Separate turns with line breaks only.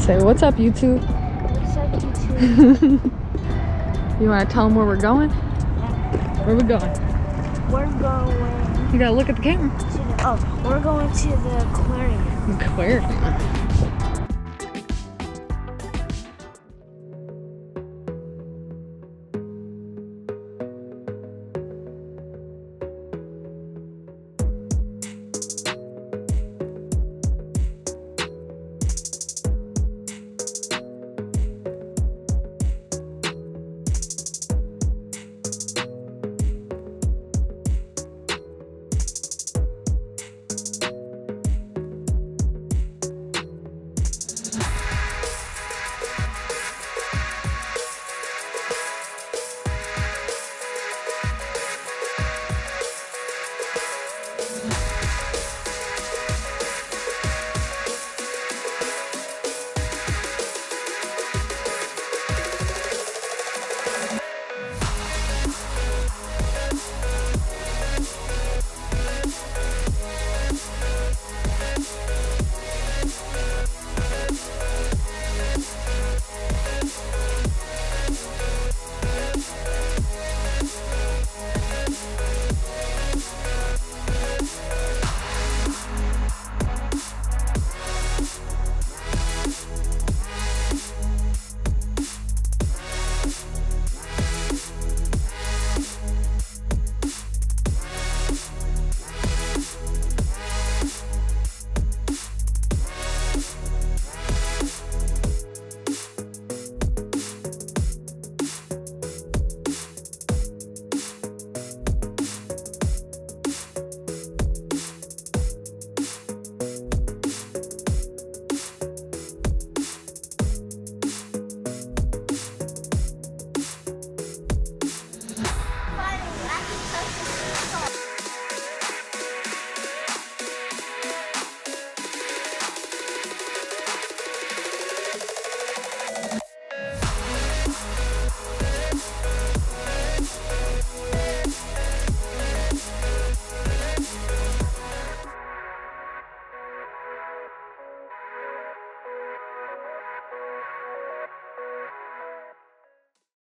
Say what's up, YouTube.
What's up, YouTube?
You want to tell them where we're going?
Yeah.
Where we going?
We're going
You gotta look at the camera.
we're going to the aquarium.
Aquarium.